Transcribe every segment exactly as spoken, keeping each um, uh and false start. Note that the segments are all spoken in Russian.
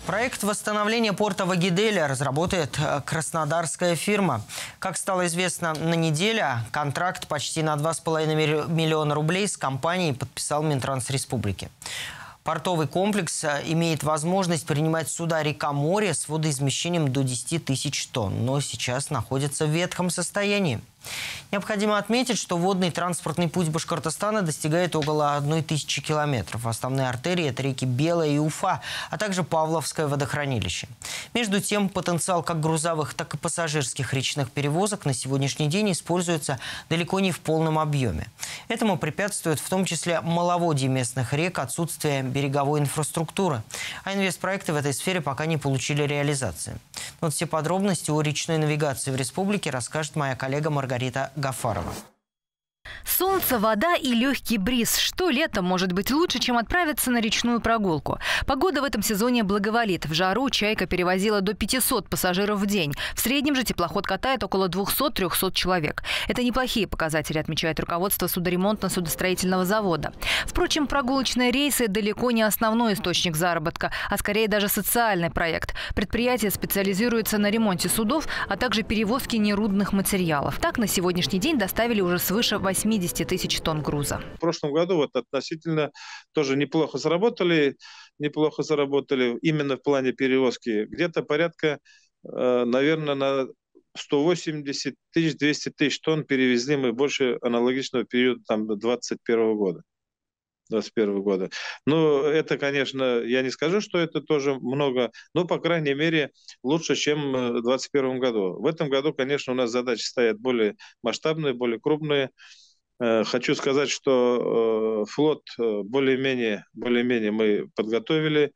Проект восстановления порта в Агиделе разработает краснодарская фирма. Как стало известно на неделе, контракт почти на два с половиной миллиона рублей с компанией подписал Минтранс Республики. Портовый комплекс имеет возможность принимать суда река-море с водоизмещением до десяти тысяч тонн, но сейчас находится в ветхом состоянии. Необходимо отметить, что водный транспортный путь Башкортостана достигает около одной тысячи километров. Основные артерии – это реки Белая и Уфа, а также Павловское водохранилище. Между тем, потенциал как грузовых, так и пассажирских речных перевозок на сегодняшний день используется далеко не в полном объеме. Этому препятствует в том числе маловодье местных рек, отсутствие береговой инфраструктуры. А инвестпроекты в этой сфере пока не получили реализации. Но вот все подробности о речной навигации в республике расскажет моя коллега Маргарита Гафарова. Солнце, вода и легкий бриз. Что летом может быть лучше, чем отправиться на речную прогулку? Погода в этом сезоне благоволит. В жару «Чайка» перевозила до пятисот пассажиров в день. В среднем же теплоход катает около двухсот-трехсот человек. Это неплохие показатели, отмечает руководство судоремонтно-судостроительного завода. Впрочем, прогулочные рейсы далеко не основной источник заработка, а скорее даже социальный проект. Предприятие специализируется на ремонте судов, а также перевозке нерудных материалов. Так, на сегодняшний день доставили уже свыше восьмидесяти тысяч тонн груза. В прошлом году вот относительно тоже неплохо заработали, неплохо заработали именно в плане перевозки. Где-то порядка, наверное, на сто восемьдесят тысяч — двести тысяч тонн перевезли мы больше аналогичного периода там, двадцать первого года. двадцать первого года. Ну, это, конечно, я не скажу, что это тоже много, но, по крайней мере, лучше, чем в двадцать первом году. В этом году, конечно, у нас задачи стоят более масштабные, более крупные. Хочу сказать, что флот более-менее, более-менее мы подготовили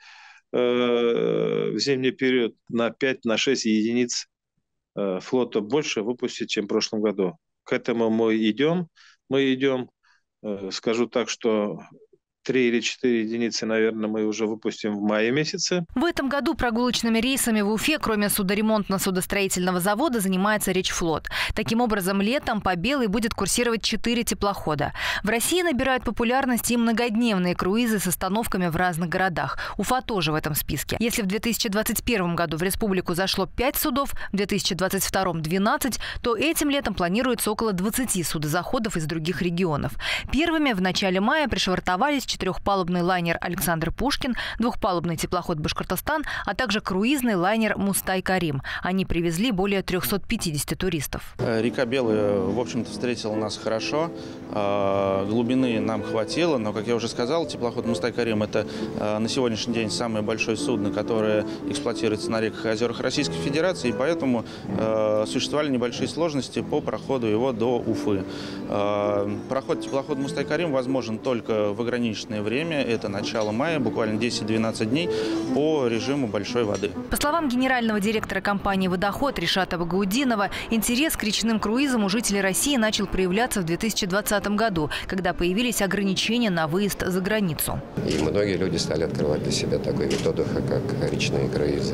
в зимний период на пять-шесть единиц флота больше выпустить, чем в прошлом году. К этому мы идем, мы идем. Скажу так, что три или четыре единицы, наверное, мы уже выпустим в мае месяце. В этом году прогулочными рейсами в Уфе, кроме судоремонтно-судостроительного завода, занимается Речфлот. Таким образом, летом по Белой будет курсировать четыре теплохода. В России набирают популярность и многодневные круизы с остановками в разных городах. Уфа тоже в этом списке. Если в две тысячи двадцать первом году в республику зашло пять судов, в две тысячи двадцать втором – двенадцать, то этим летом планируется около двадцати судозаходов из других регионов. Первыми в начале мая пришвартовались четырехпалубный лайнер «Александр Пушкин», двухпалубный теплоход «Башкортостан», а также круизный лайнер «Мустай Карим». Они привезли более трёхсот пятидесяти туристов. Река Белая, в общем-то, встретила нас хорошо. Глубины нам хватило, но, как я уже сказал, теплоход «Мустай Карим» – это на сегодняшний день самое большое судно, которое эксплуатируется на реках и озерах Российской Федерации, и поэтому существовали небольшие сложности по проходу его до Уфы. Проход теплохода «Мустай Карим» возможен только в ограниченном время, это начало мая, буквально десять-двенадцать дней по режиму большой воды. По словам генерального директора компании «Водоход» Ришата Багаудинова, интерес к речным круизам у жителей России начал проявляться в две тысячи двадцатом году, когда появились ограничения на выезд за границу. И многие люди стали открывать для себя такой вид отдыха, как речные круизы.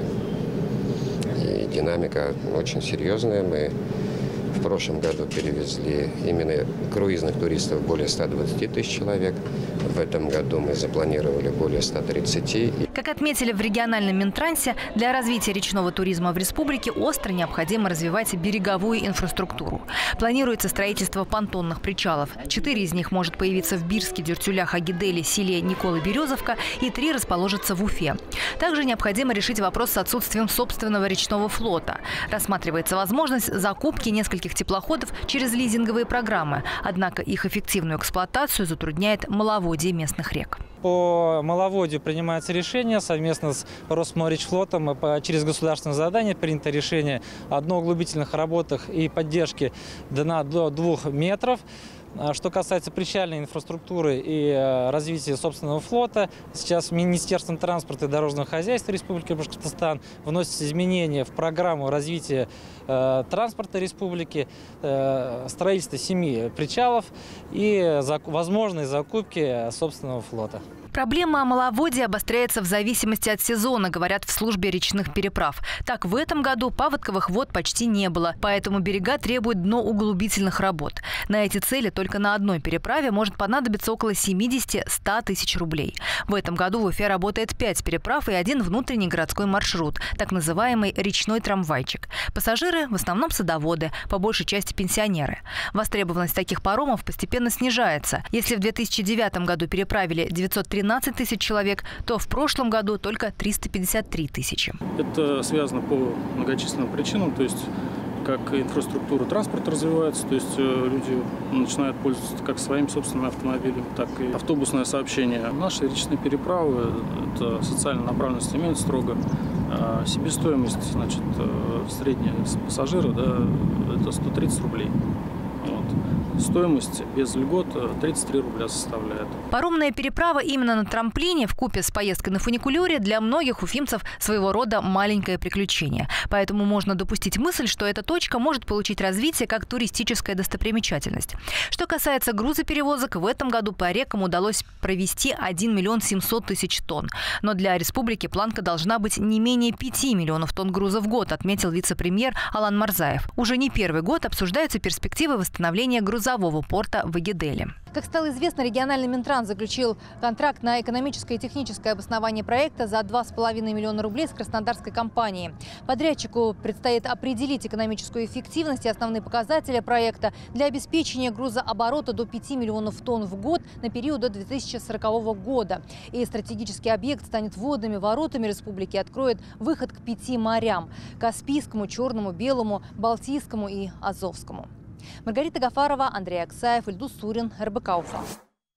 И динамика очень серьезная. Мы в прошлом году перевезли именно круизных туристов более ста двадцати тысяч человек. В этом году мы запланировали более ста тридцати. Как отметили в региональном Минтрансе, для развития речного туризма в республике остро необходимо развивать береговую инфраструктуру. Планируется строительство понтонных причалов. Четыре из них может появиться в Бирске, Дюртюлях, Агиделе, селе Николы-Березовка, и три расположатся в Уфе. Также необходимо решить вопрос с отсутствием собственного речного флота. Рассматривается возможность закупки нескольких теплоходов через лизинговые программы. Однако их эффективную эксплуатацию затрудняет маловодье местных рек. По маловодью принимается решение совместно с Росморечфлотом. Через государственное задание принято решение о дноуглубительных работах и поддержке дна до двух метров. Что касается причальной инфраструктуры и развития собственного флота, сейчас Министерством транспорта и дорожного хозяйства Республики Башкортостан вносятся изменения в программу развития э, транспорта республики, э, строительство семи причалов и зак- возможной закупки собственного флота. Проблема маловодья обостряется в зависимости от сезона, говорят в службе речных переправ. Так, в этом году паводковых вод почти не было, поэтому берега требуют дноуглубительных работ. На эти цели только на одной переправе может понадобиться около семидесяти-ста тысяч рублей. В этом году в Уфе работает пять переправ и один внутренний городской маршрут, так называемый речной трамвайчик. Пассажиры в основном садоводы, по большей части пенсионеры. Востребованность таких паромов постепенно снижается. Если в две тысячи девятом году переправили девятьсот тринадцать тысяч человек, то в прошлом году только триста пятьдесят три тысячи. Это связано по многочисленным причинам, то есть как инфраструктура транспорта развивается, то есть люди начинают пользоваться как своим собственным автомобилем, так и автобусное сообщение. Наши речные переправы, это социальная направленность имеют строго. А себестоимость, значит, средняя пассажира, да, это сто тридцать рублей. Вот. Стоимость без льгот тридцать три рубля составляет. Паромная переправа именно на трамплине вкупе с поездкой на фуникулере для многих уфимцев своего рода маленькое приключение. Поэтому можно допустить мысль, что эта точка может получить развитие как туристическая достопримечательность. Что касается грузоперевозок, в этом году по рекам удалось провести один миллион семьсот тысяч тонн. Но для республики планка должна быть не менее пяти миллионов тонн груза в год, отметил вице-премьер Алан Марзаев. Уже не первый год обсуждаются перспективы восстановления грузового порта в Агиделе. Как стало известно, региональный Минтранс заключил контракт на экономическое и техническое обоснование проекта за два с половиной миллиона рублей с краснодарской компанией. Подрядчику предстоит определить экономическую эффективность и основные показатели проекта для обеспечения грузооборота до пяти миллионов тонн в год на период до две тысячи сорокового года. И стратегический объект станет водными воротами республики и откроет выход к пяти морям – Каспийскому, Черному, Белому, Балтийскому и Азовскому. Маргарита Гафарова, Андрей Аксаев, Ильдус Сурин, эр бэ ка Уфа.